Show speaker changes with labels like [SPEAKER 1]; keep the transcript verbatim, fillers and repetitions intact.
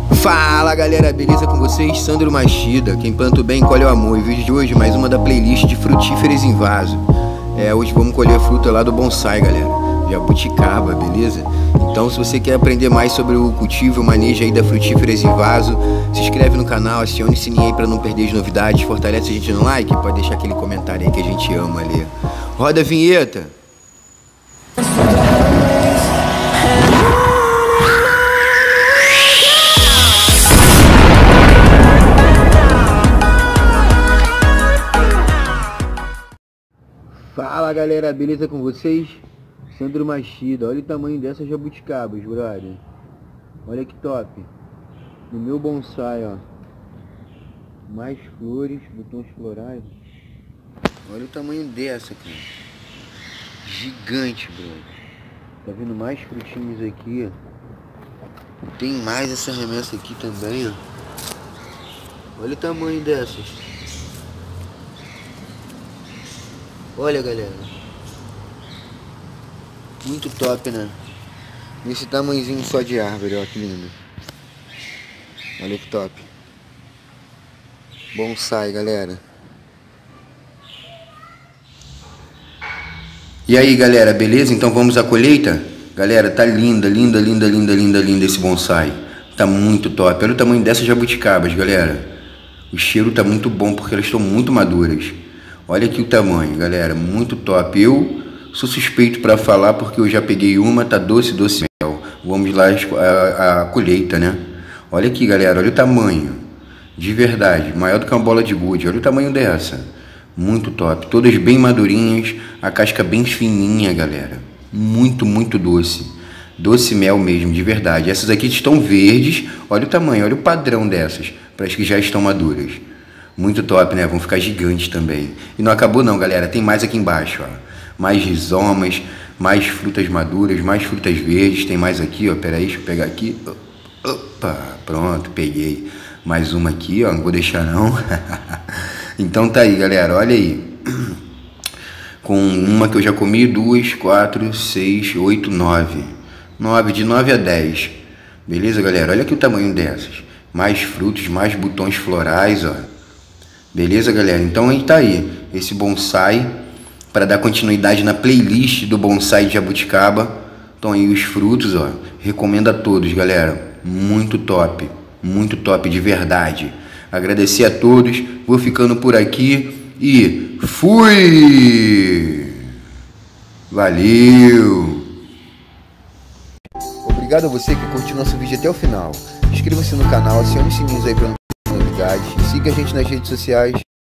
[SPEAKER 1] Fala galera, beleza com vocês? Sandro Machida, quem planta o bem colhe o amor. E vídeo de hoje mais uma da playlist de frutíferas em vaso. É, hoje vamos colher a fruta lá do bonsai, galera, jabuticaba, beleza? Então se você quer aprender mais sobre o cultivo e o manejo aí da frutíferas em vaso, se inscreve no canal, acione o sininho aí pra não perder as novidades, fortalece a gente no like, pode deixar aquele comentário aí que a gente ama ali. Roda a vinheta! Fala galera, beleza com vocês? Sandro Machida, olha o tamanho dessas jabuticabas, brother. Olha que top. No meu bonsai, ó. Mais flores, botões florais. Olha o tamanho dessa, cara. Gigante, brother. Tá vendo mais frutinhos aqui, ó. Tem mais essa remessa aqui também, ó. Olha o tamanho dessas. Olha galera, muito top, né? Nesse tamanhozinho só de árvore, ó que lindo. Olha que top. Bonsai, galera. E aí galera, beleza? Então vamos à colheita? Galera, tá linda, linda, linda, linda, linda, linda esse bonsai. Tá muito top. Olha o tamanho dessas jabuticabas, galera. O cheiro tá muito bom porque elas estão muito maduras. Olha aqui o tamanho, galera, muito top. Eu sou suspeito para falar porque eu já peguei uma, tá doce, doce mel. Vamos lá a, a colheita, né? Olha aqui, galera, olha o tamanho. De verdade, maior do que uma bola de gude. Olha o tamanho dessa. Muito top. Todas bem madurinhas, a casca bem fininha, galera. Muito, muito doce. Doce mel mesmo, de verdade. Essas aqui estão verdes. Olha o tamanho, olha o padrão dessas, para as que já estão maduras. Muito top, né? Vão ficar gigantes também. E não acabou não, galera. Tem mais aqui embaixo, ó. Mais rizomas, mais frutas maduras, mais frutas verdes. Tem mais aqui, ó. Pera aí, deixa eu pegar aqui. Opa, pronto, peguei. Mais uma aqui, ó. Não vou deixar não. Então tá aí, galera. Olha aí. Com uma que eu já comi, duas, quatro, seis, oito, nove. Nove, de nove a dez. Beleza, galera? Olha aqui o tamanho dessas. Mais frutos, mais botões florais, ó. Beleza, galera? Então aí tá aí, esse bonsai, para dar continuidade na playlist do bonsai de jabuticaba. Estão aí os frutos, ó. Recomendo a todos, galera. Muito top, muito top de verdade. Agradecer a todos, vou ficando por aqui e fui! Valeu! Obrigado a você que curtiu nosso vídeo até o final. Inscreva-se no canal, acione os sininhos aí para novidades, siga a gente nas redes sociais